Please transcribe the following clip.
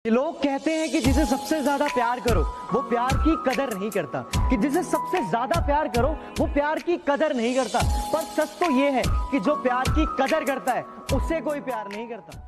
लोग कहते हैं कि जिसे सबसे ज्यादा प्यार करो वो प्यार की कदर नहीं करता, कि जिसे सबसे ज्यादा प्यार करो वो प्यार की कदर नहीं करता। पर सच तो ये है कि जो प्यार की कदर करता है उससे कोई प्यार नहीं करता।